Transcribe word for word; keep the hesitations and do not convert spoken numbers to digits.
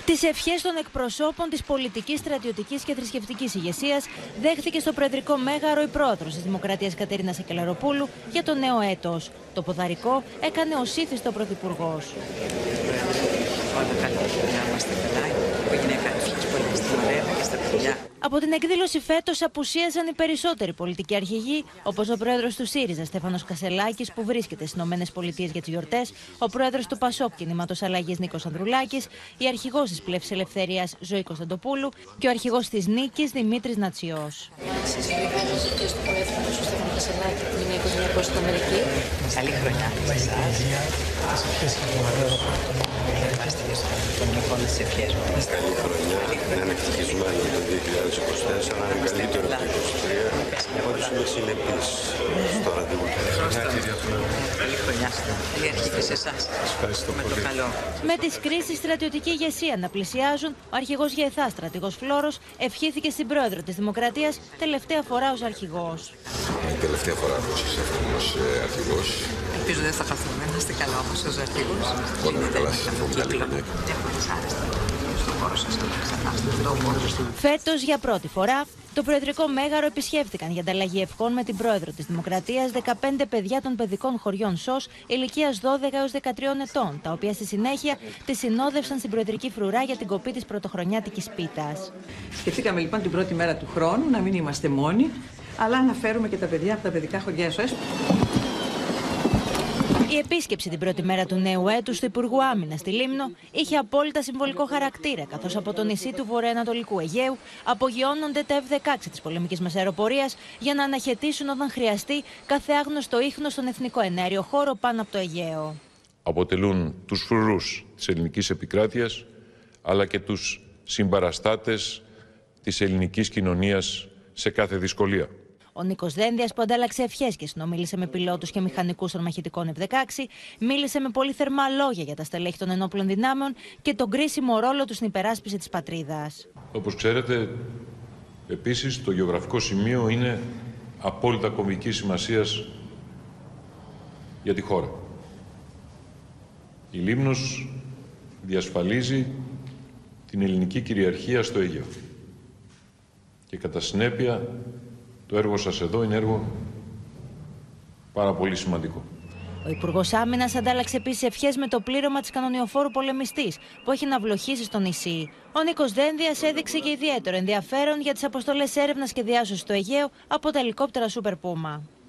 Τις ευχές των εκπροσώπων της πολιτικής, στρατιωτικής και θρησκευτικής ηγεσίας δέχθηκε στο Προεδρικό Μέγαρο η πρόεδρος της Δημοκρατίας Κατερίνα Σακελαροπούλου για το νέο έτος. Το ποδαρικό έκανε ο ήθιστο πρωθυπουργός. Από την εκδήλωση φέτος απουσίαζαν οι περισσότεροι πολιτικοί αρχηγοί, όπως ο πρόεδρος του ΣΥΡΙΖΑ Στέφανος Κασελάκης, που βρίσκεται στις ΗΠΑ για τις γιορτές, ο πρόεδρος του ΠΑΣΟΚ Κινήματος Αλλαγής Νίκος Ανδρουλάκης, η αρχηγός της Πλεύσης Ελευθερίας Ζωή Κωνσταντοπούλου και ο αρχηγός της Νίκης Δημήτρης Νατσιός. Καλή χρονιά σε εσάς. Καλή χρονιά, να είναι ευτυχισμένο το δύο χιλιάδες είκοσι τέσσερα, να είναι καλύτερο το είκοσι τρία. Όλους είμαι συνεπείς στο ραντεβού. Καλή χρονιά, καλή αρχή και σε εσάς. Με το καλό. Με τις κρίσεις στρατιωτική ηγεσία να πλησιάζουν, ο αρχηγός ΓΕΘΑ, στρατηγός Φλόρος, ευχήθηκε στην πρόεδρο της Δημοκρατίας τελευταία φορά ως αρχηγός. Η τελευταία φορά που σας εύχομαι ως αρχηγός. Ελπίζω δεν θα χαθούμε, να είστε καλά όμως ως αρχηγός. Όλα με καλά, σας εύχομαι καλή χρονιά. Φέτος, για πρώτη φορά, το Προεδρικό Μέγαρο επισκέφθηκαν για ανταλλαγή ευχών με την πρόεδρο της Δημοκρατίας δεκαπέντε παιδιά των παιδικών χωριών ΣΟΣ ηλικίας δώδεκα έως δεκατρία ετών, τα οποία στη συνέχεια τη συνόδευσαν στην Προεδρική Φρουρά για την κοπή της πρωτοχρονιάτικης πίτας. Σκεφτήκαμε λοιπόν την πρώτη μέρα του χρόνου να μην είμαστε μόνοι, αλλά να φέρουμε και τα παιδιά από τα παιδικά χωριά ΣΟΣ. Η επίσκεψη την πρώτη μέρα του νέου έτους του Υπουργού Άμυνας στη Λίμνο είχε απόλυτα συμβολικό χαρακτήρα, καθώς από το νησί του βορειοανατολικού Αιγαίου απογειώνονται τα εφ δεκαέξι της πολεμικής μας αεροπορίας για να αναχαιτήσουν όταν χρειαστεί κάθε άγνωστο ίχνος στον εθνικό εναέριο χώρο πάνω από το Αιγαίο. Αποτελούν τους φρουρούς της ελληνικής επικράτειας, αλλά και τους συμπαραστάτες της ελληνικής κοινωνίας σε κάθε δυσκολία. Ο Νίκος Δένδιας, που αντάλλαξε ευχές και συνομίλησε με πιλότους και μηχανικούς των μαχητικών εφ δεκαέξι, μίλησε με πολύ θερμά λόγια για τα στελέχη των ενόπλων δυνάμεων και τον κρίσιμο ρόλο του στην υπεράσπιση της πατρίδας. Όπως ξέρετε, επίσης, το γεωγραφικό σημείο είναι απόλυτα κομβικής σημασίας για τη χώρα. Η Λίμνος διασφαλίζει την ελληνική κυριαρχία στο Αιγαίο και κατά συνέπεια το έργο σας εδώ είναι έργο πάρα πολύ σημαντικό. Ο Υπουργός Άμυνας αντάλλαξε επίσης ευχές με το πλήρωμα της κανονιοφόρου πολεμιστής που έχει ναυλοχήσει στο νησί. Ο Νίκος Δένδιας έδειξε και ιδιαίτερο ενδιαφέρον για τις αποστολές έρευνας και διάσωσης στο Αιγαίο από τα ελικόπτερα Super Puma.